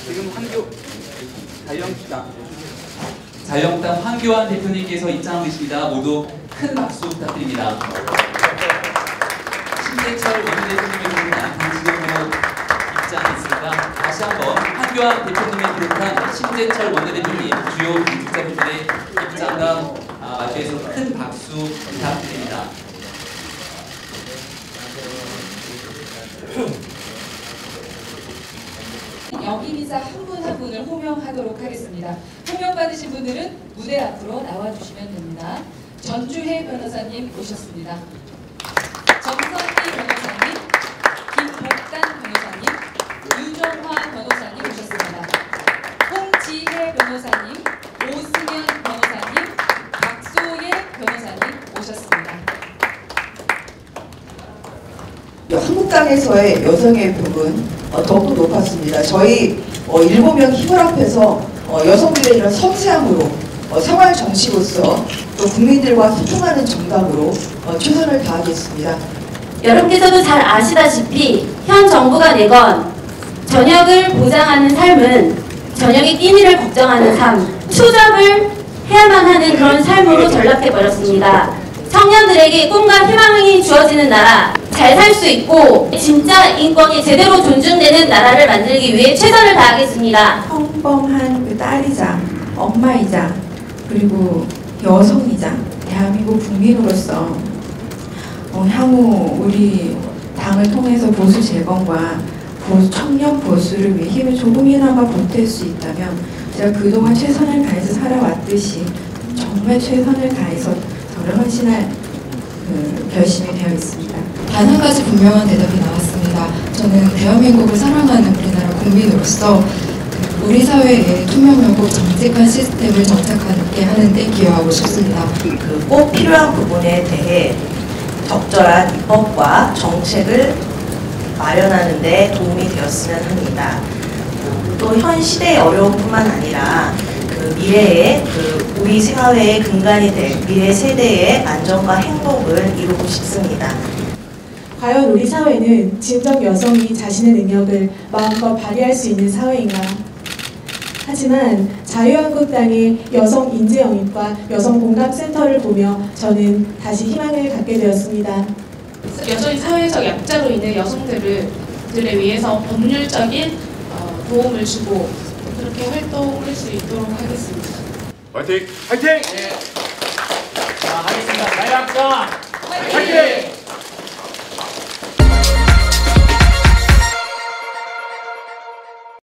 지금 자유한국당 황교안 대표님께서 입장하고 계십니다. 모두 큰 박수 부탁드립니다. 신재철 원내대표님을 비롯한 당직원으로 입장했습니다. 다시 한번 황교안 대표님을 비롯한 신재철 원내대표님 주요 당직자분들의 입장과 맞이해서 큰 박수 부탁드립니다. 영입이사 한 분 한 분을 호명하도록 하겠습니다. 호명받으신 분들은 무대 앞으로 나와주시면 됩니다. 전주혜 변호사님 오셨습니다. 정선희 변호사님, 김복단 변호사님, 유정화 변호사님 오셨습니다. 홍지혜 변호사님, 오승현 변호사님, 박소예 변호사님 오셨습니다. 한국당에서의 여성의 부분 더욱 높았습니다. 저희 7명 힘을 합해서 여성들의 이런 섬세함으로 생활 정치로서 또 국민들과 소통하는 정당으로 최선을 다하겠습니다. 여러분께서도 잘 아시다시피 현 정부가 내건 저녁을 보장하는 삶은 저녁의 끼니를 걱정하는 삶, 투잡을 해야만 하는 그런 삶으로 전락해버렸습니다. 청년들에게 꿈과 희망이 주어지는 나라, 잘 살 수 있고 진짜 인권이 제대로 존중되는 나라를 만들기 위해 최선을 다하겠습니다. 평범한 그 딸이자 엄마이자 그리고 여성이자 대한민국 국민으로서 향후 우리 당을 통해서 보수 재건과 청년 보수를 위해 힘을 조금이나마 보탤 수 있다면 제가 그동안 최선을 다해서 살아왔듯이 정말 최선을 다해서 저를 헌신할 결심이 되어 있습니다. 단 한 가지 분명한 대답이 나왔습니다. 저는 대한민국을 사랑하는 우리나라 국민으로서 우리 사회에 투명하고 정직한 시스템을 정착하게 하는 데 기여하고 싶습니다. 꼭 필요한 부분에 대해 적절한 입법과 정책을 마련하는 데 도움이 되었으면 합니다. 또 현 시대의 어려움뿐만 아니라 미래의 우리 사회의 근간이 될 미래 세대의 안전과 행복을 이루고 싶습니다. 과연 우리 사회는 진정 여성이 자신의 능력을 마음껏 발휘할 수 있는 사회인가? 하지만 자유한국당의 여성 인재 영입과 여성 공감센터를 보며 저는 다시 희망을 갖게 되었습니다. 여전히 사회적 약자로 있는 여성들을 위해서 법률적인 도움을 주고 그렇게 활동할 수 있도록 하겠습니다. 화이팅! 화이팅! 네. 자, 하겠습니다. 자유한국당 화이팅!